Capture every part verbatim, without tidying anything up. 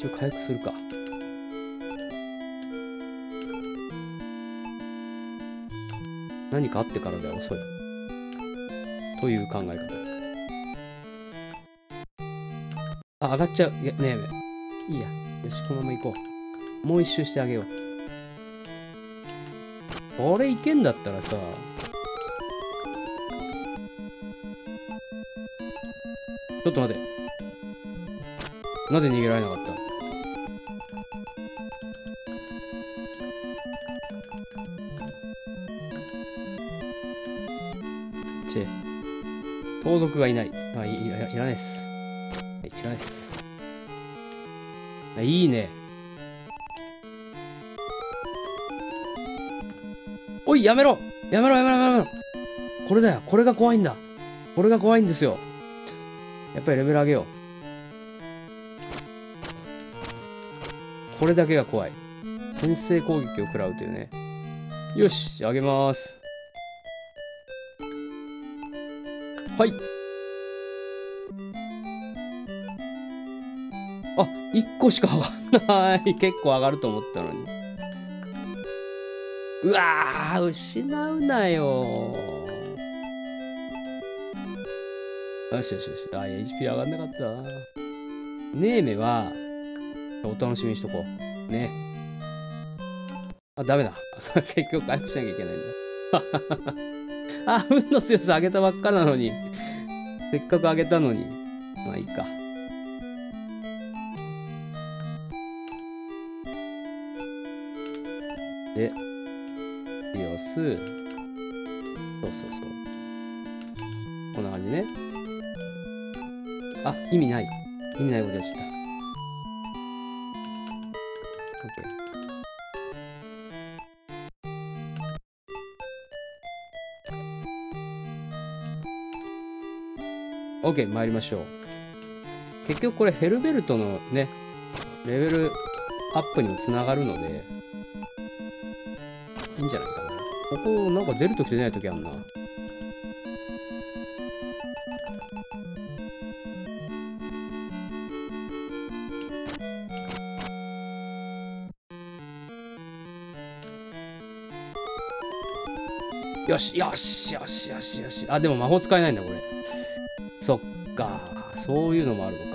一応回復するか。何かあってからでは遅い。という考え方。あ、上がっちゃう。いや、ねえ、いいや。よし、このまま行こう。もう一周してあげよう。これいけんだったらさ、ちょっと待て。なぜ逃げられなかった？チェ。盗賊がいない。あ、い、いら、いらないっす。はい、いらないっす。あ、いいね。おい、やめろやめろやめろやめろこれだよ。これが怖いんだ。これが怖いんですよ。やっぱりレベル上げよう。これだけが怖い。牽制攻撃を食らうというね。よし、上げます。はい。あ、いっこしか上がんない。結構上がると思ったのに。うわー、失うなよ。よしよしよし。あ、エイチピー 上がんなかったな。ネーメは、お楽しみにしとこう。ね。あ、ダメだ。結局回復しなきゃいけないんだ。あ、運の強さ上げたばっかなのに。せっかく上げたのに。まあいいか。で、リオス。そうそうそう。こんな感じね。あ、意味ない。意味ないことでした。OK。OK、参りましょう。結局これヘルベルトのね、レベルアップにもつながるので、いいんじゃないかな。ここなんか出るときと出ないときあんな。よしよしよしよしよし。あ、でも魔法使えないんだこれ。そっか、そういうのもあるのか。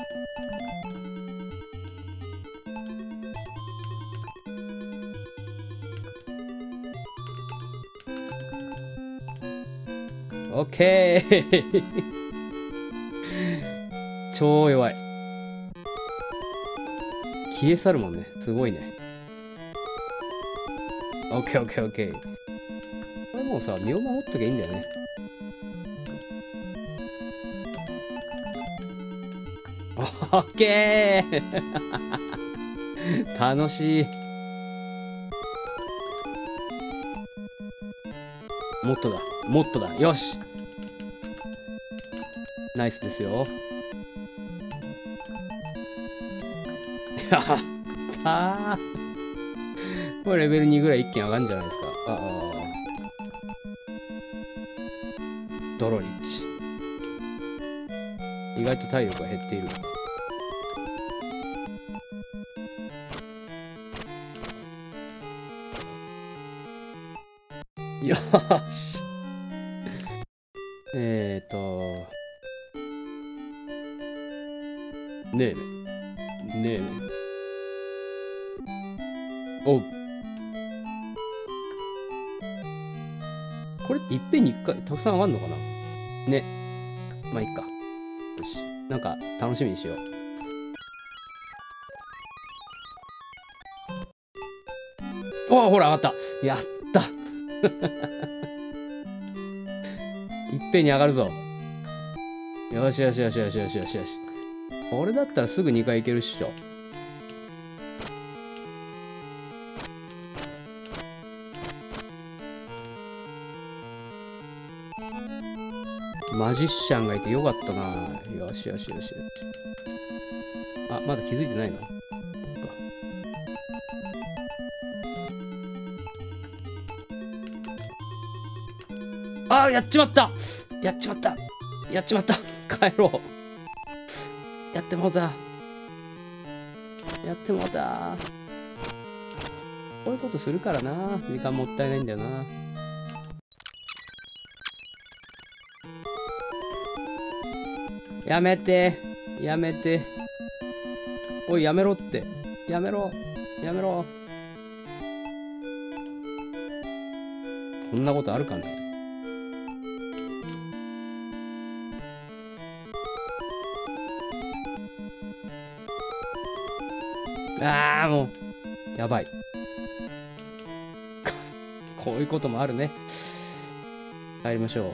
オッケー超弱い。消え去るもんね。すごいね。オッケーオッケーオッケー。これもうさ、身を守っときゃいいんだよね。オッケー楽しい。もっとだ。もっとだ。よし。ナイスですよ。やったー。これレベルにぐらい一気に上がるんじゃないですか。ああ。ドロリッチ。意外と体力が減っている。よーし。えーと。ねえね。ねえね。おう。これっていっぺんにいっかいたくさん上がるのかなね。まあいいか。よし。なんか楽しみにしよう。おお、ほら上がった。やったいっぺんに上がるぞ。よしよしよしよしよしよしよし。これだったらすぐにかいいけるっしょ。マジシャンがいてよかったな。よしよしよしよし。あ、まだ気づいてないの？あー、やっちまったやっちまったやっちまった帰ろうやってもうた。 やってもうた。こういうことするからな。時間もったいないんだよな。やめて。やめて。おい、やめろって。やめろ。やめろ。こんなことあるかね。ああ、もう。やばい。こういうこともあるね。帰りましょ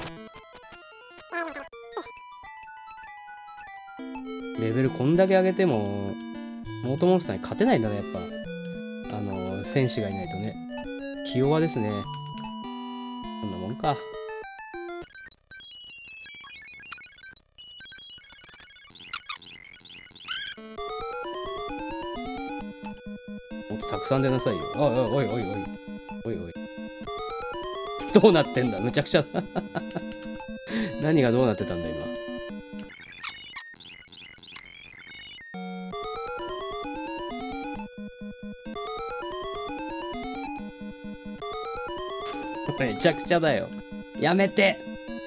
う。レベルこんだけ上げても、モートモンスターに勝てないんだね、やっぱ。あの、戦士がいないとね。気弱ですね。こんなもんか。もっとたくさん出なさいよ。おいおいおいおいおい。おいおい。どうなってんだ、むちゃくちゃだ。何がどうなってたんだ、今。めちゃくちゃだよ。やめて。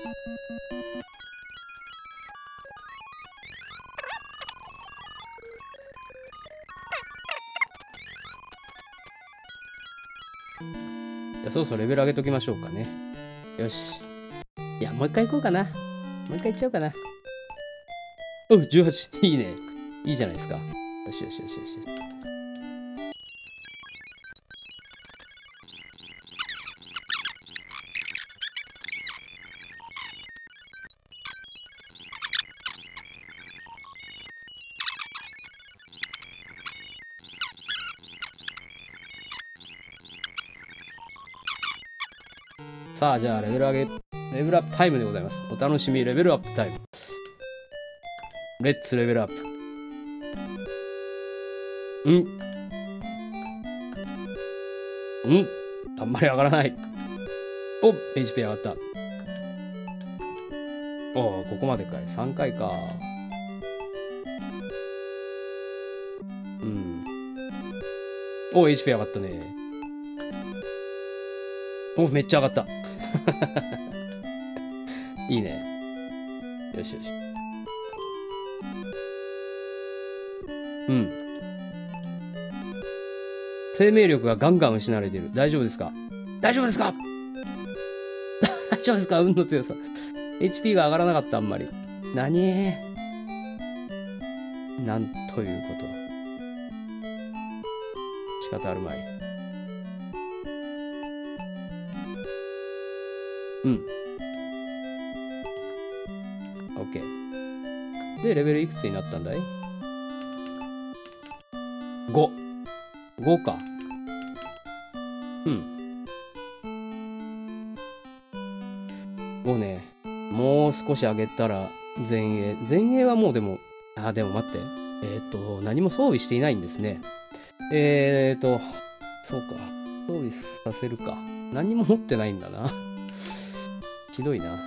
じゃあそろそろレベル上げときましょうかね。よし。いや、もう一回行こうかな。もう一回行っちゃおうかな。うん、じゅうはち。いいね。いいじゃないですか。よしよしよしよし。さあ、じゃあ、レベル上げ、レベルアップタイムでございます。お楽しみ、レベルアップタイム。レッツレベルアップ。んんあんまり上がらない。お エイチピー 上がった。おお、ここまでかい。さんかいか。うん。お エイチピー 上がったね。おめっちゃ上がった。いいね。よしよし。うん。生命力がガンガン失われてる。大丈夫ですか？大丈夫ですか？大丈夫ですか？運の強さ。エイチピー が上がらなかった、あんまり。何？なんということ。仕方あるまい。うん。OK。で、レベルいくつになったんだい？ ご。ごか。うん。ごね。もう少し上げたら前衛。前衛はもうでも、あ、でも待って。えっと、何も装備していないんですね。えーと、そうか。装備させるか。何も持ってないんだな。ひどいな。うん、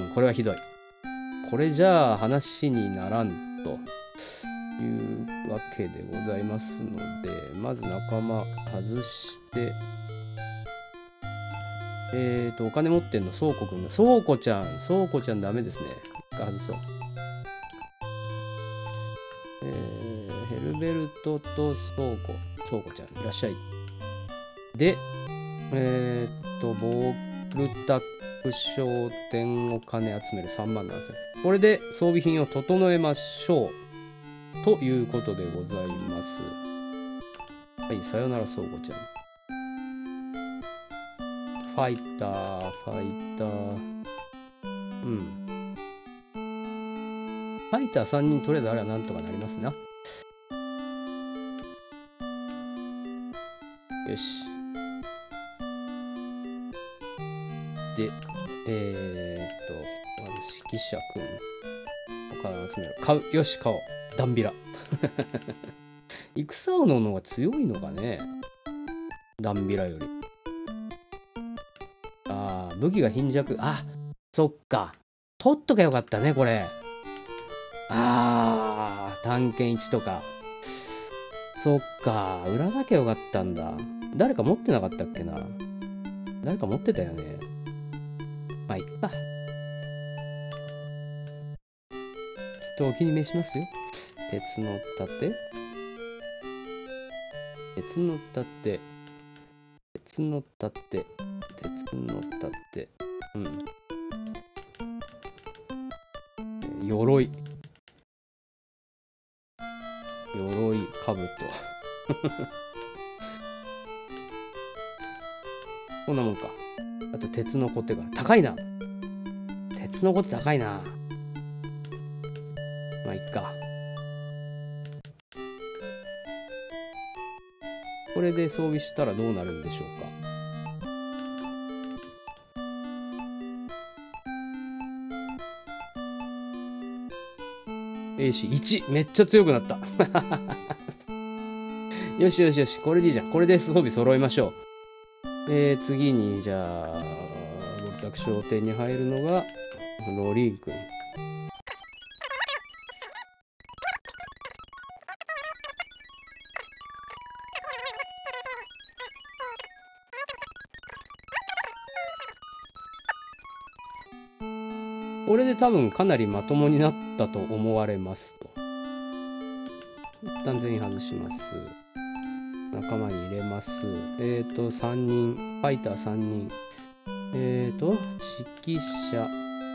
これはひどい。これじゃあ話にならんというわけでございますので、まず仲間外して、えーと、お金持ってんの、倉庫くんだ。倉庫ちゃん、倉庫ちゃんダメですね。一回外そう。えー、ヘルベルトと倉庫、倉庫ちゃん、いらっしゃい。で、えーと、ボルタック商店お金集めるさんまんななせん。これで装備品を整えましょう。ということでございます。はい、さよなら倉庫ちゃん。ファイター、ファイター。うん。ファイターさんにんとりあえずあれはなんとかなりますな。よし。で、えー、っと、まず指揮者くん。お金集める。買う。よし、買おう。ダンビラ。戦うのの方が強いのかね。ダンビラより。ああ、武器が貧弱。あ、そっか。取っとけばよかったね、これ。 あー、探検いちとか。そっか、売らなきゃよかったんだ。誰か持ってなかったっけな。誰か持ってたよね。まあ、いっか。人をお気に召しますよ。鉄の盾。鉄の盾。鉄の盾。鉄の盾。うん。鎧。鎧、兜。こんなもんか。あと鉄のコテが。高いな。鉄のコテ高いな。まあ、いっか。これで装備したらどうなるんでしょうか。エーシーいち。めっちゃ強くなった。よしよしよし。これでいいじゃん。これで装備揃いましょう。えー、次に、じゃあ、ボルタク商店に入るのが、ロリン君。これで多分かなりまともになったと思われますと。一旦全員外します。仲間に入れます。えっ、ー、と、さんにん。ファイターさんにん。えっ、ー、と、指揮者。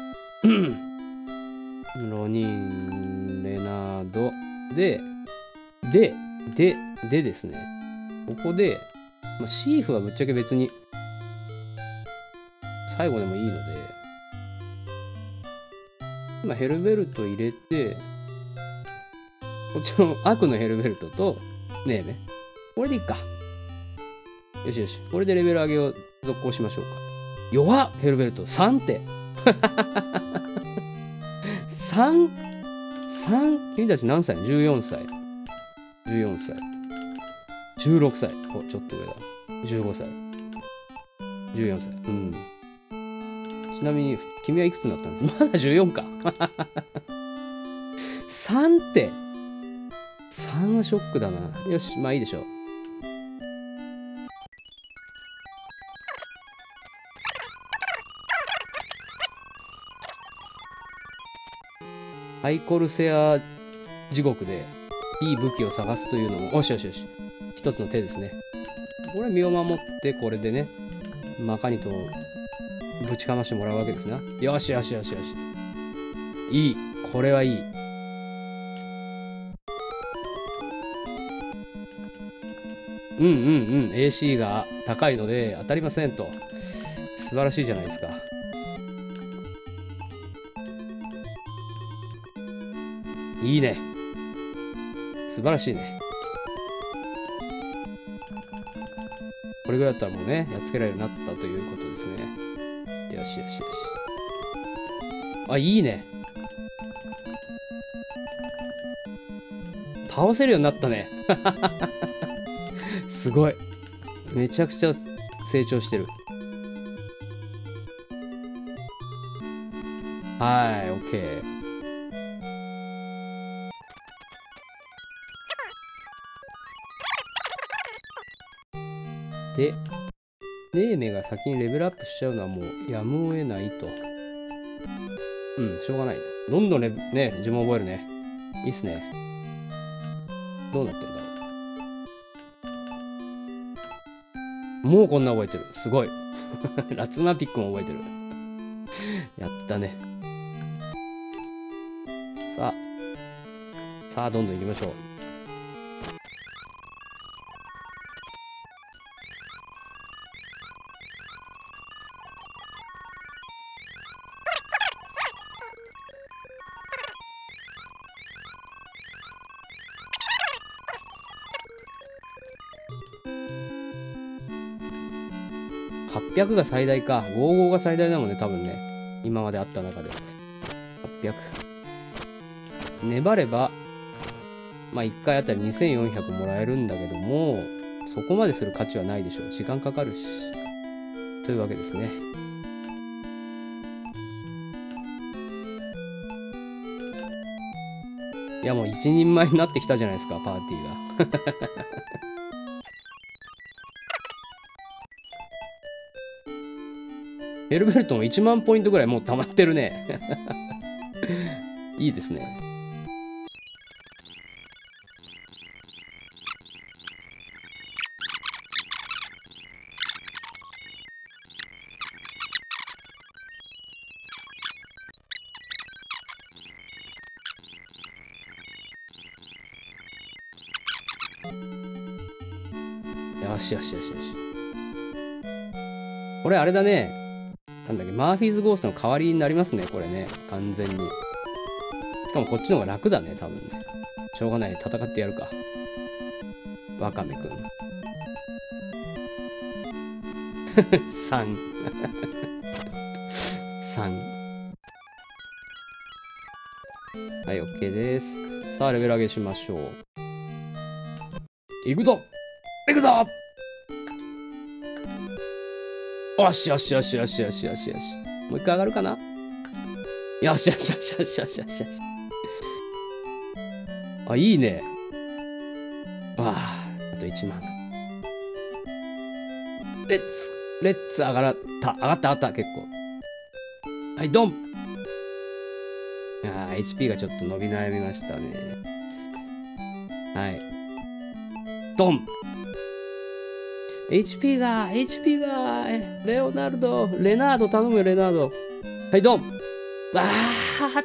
ロニン、レナード。で、で、で、でですね。ここで、まあ、シーフはぶっちゃけ別に、最後でもいいので、今ヘルベルト入れて、こっちの悪のヘルベルトと、ねえね。これでいいか。よしよし。これでレベル上げを続行しましょうか。弱っヘルベルト。さんって。さん?さん? 君たち何歳 ?じゅうよん 歳。じゅうよんさい。じゅうろくさい。お、ちょっと上だ。じゅうごさい。じゅうよんさい。うん。ちなみに、君はいくつになったの？まだじゅうよんか。さんって。さんはショックだな。よし、まあいいでしょう。ハイコルセア地獄でいい武器を探すというのも、よしよしよし。一つの手ですね。これ身を守って、これでね、マカニとぶちかましてもらうわけですな。よしよしよしよし。いい。これはいい。うんうんうん。エーシー が高いので当たりませんと。素晴らしいじゃないですか。いいね。素晴らしいね。これぐらいだったらもうね、やっつけられるようになったということですね。よしよしよし。あ、いいね。倒せるようになったね。すごい。めちゃくちゃ成長してる。はい、オッケー。で、ネーメが先にレベルアップしちゃうのはもうやむを得ないと。うん、しょうがない。どんどんレね、呪文覚えるね。いいっすね。どうなってるんだろう。もうこんな覚えてる。すごい。ラツマピックも覚えてる。やったね。さあ。さあ、どんどん行きましょう。はっぴゃくが最大か。ごじゅうごが最大だもんね、多分ね。今まであった中で。はっぴゃく。粘れば、まあいっかいあたりにせんよんひゃくもらえるんだけども、そこまでする価値はないでしょう。時間かかるし。というわけですね。 いやもう一人前になってきたじゃないですか、パーティーが。ヘルベルトもいちまんポイントぐらいもう溜まってるね。いいですね。よしよしよしよし。これあれだね。なんだっけ、マーフィーズゴーストの代わりになりますね、これね。完全に。しかもこっちの方が楽だね、多分ね。しょうがない。戦ってやるか。ワカメくん。さん。さん。はい、OK です。さあ、レベル上げしましょう。行くぞ行くぞよしよしよしよしよしよしよし。もう一回上がるかな。よしよしよしよしよしよしよし。あ、いいね。わあ、あといちまん。レッツ、レッツ上がった。上がった上がった、結構。はい、ドン。ああ、エイチピー がちょっと伸び悩みましたね。はい。ドン。エイチピー が、エイチピー が、レオナルド、レナード頼むよ、レナード。はい、ドン。わあ、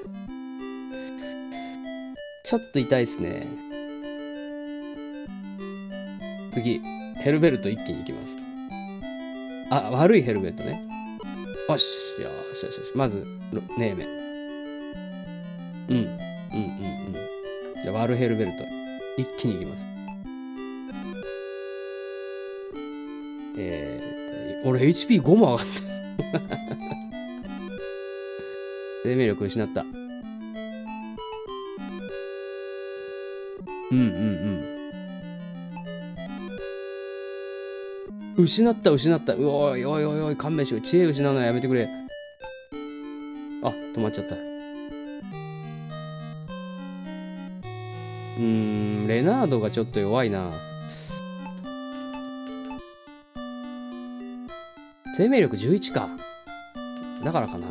ちょっと痛いですね。次、ヘルベルト一気に行きます。あ、悪いヘルベルトね。よし、よしよしよし。まず、ネーメ。うん、うん、うん、うん。じゃあ、悪いヘルベルト。一気に行きます。えー、俺 エイチピーご も上がった。生命力失った。うんうんうん。失った失った。うおいおいおいおい、勘弁しろ。知恵失うのはやめてくれ。あ、止まっちゃった。うーん、レナードがちょっと弱いな。生命力じゅういちか。だからかな。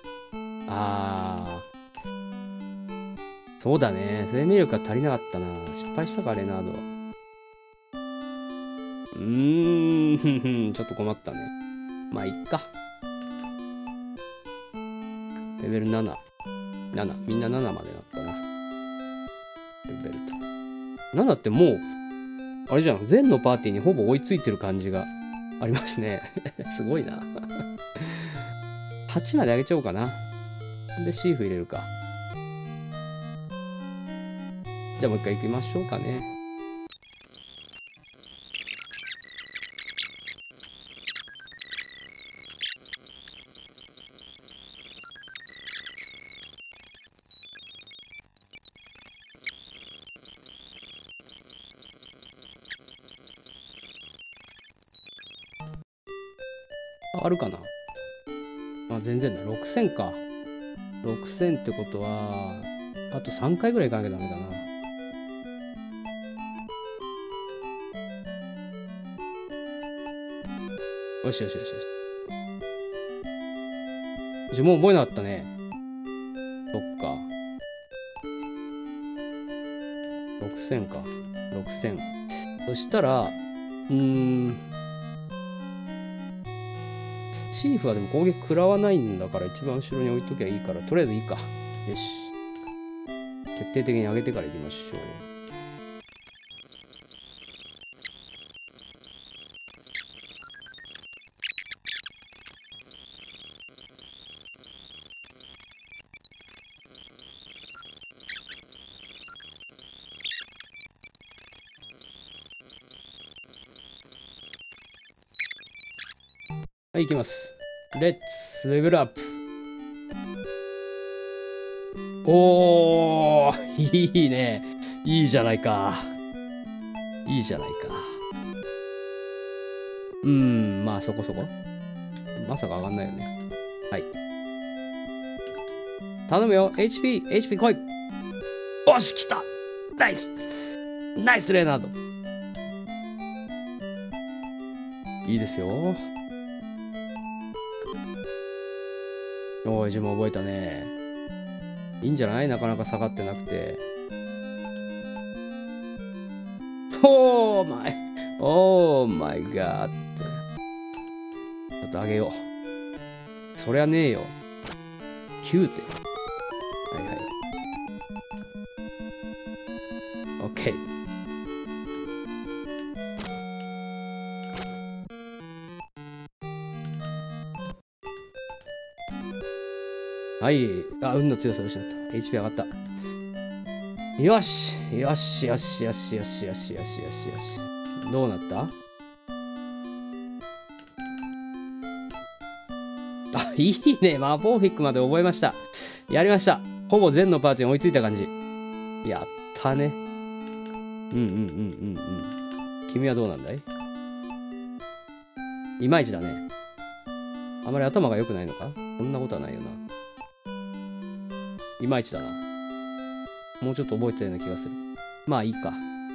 あー。そうだね。生命力が足りなかったな。失敗したか、レナード。うーん、ちょっと困ったね。まあ、いっか。レベルなな。なな。みんなななまでなったな。レベルと。ななってもう、あれじゃん。全のパーティーにほぼ追いついてる感じがありますね。すごいな。はちまで上げちゃおうかな。で、シーフ入れるか。じゃあもう一回行きましょうかね。あるかな。まあ、全然だ。ろくせんか。ろくせんってことは、あとさんかいぐらい行かなきゃダメだな。よしよしよしよし。呪文覚えなかったね。そっか。ろくせんか。ろくせん。そしたら、うーん。チーフはでも攻撃食らわないんだから一番後ろに置いときゃいいから、とりあえずいいか。よし。決定的に上げてから行きましょう。はい、行きます。レッツレベルアップ。おー、いいね。いいじゃないか。いいじゃないか。うーん、まあそこそこ。まさか上がんないよね。はい。頼むよ。エイチピー、エイチピー 来い。 よし、来た。ナイス。ナイス、レナード。いいですよ。おい、自分覚えたね。いいんじゃない？なかなか下がってなくて。オーマイ、オーマイガーって。ちょっと上げよう。そりゃねえよ。きゅうてん。はいはい。オッケー。はい。あ、運の強さを失った。エイチピー 上がった。よしよしよしよしよしよしよしよしよし。どうなった？あ、いいね。マポーフィックまで覚えました。やりました。ほぼ全のパーティーに追いついた感じ。やったね。うんうんうんうんうん。君はどうなんだい？いまいちだね。あまり頭が良くないのか？そんなことはないよな。いまいちだな。もうちょっと覚えてたような気がする。まあいいか。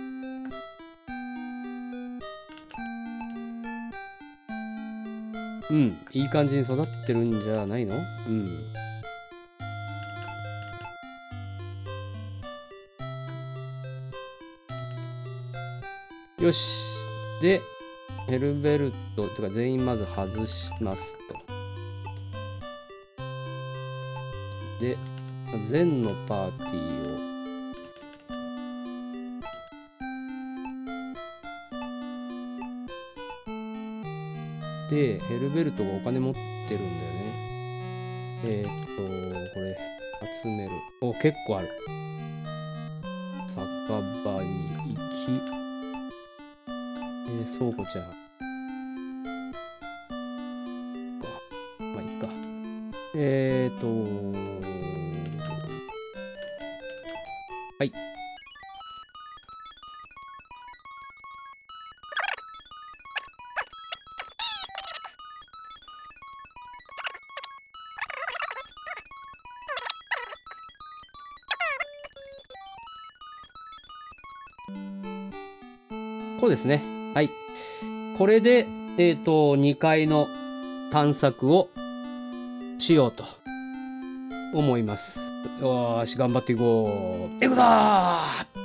うん。いい感じに育ってるんじゃないの？うん。よし。で、ヘルベルトとか全員まず外しますと。で、全のパーティーをで、ヘルベルトがお金持ってるんだよね。えー、っと、これ、集める。お、結構ある。酒場に行き、えー、倉庫じゃん。まあ、いいか。えー、っと、はい。こうですね。はい。これで、えっと、にかいの探索をしようと思います。よーし、頑張っていこう。いくぞー！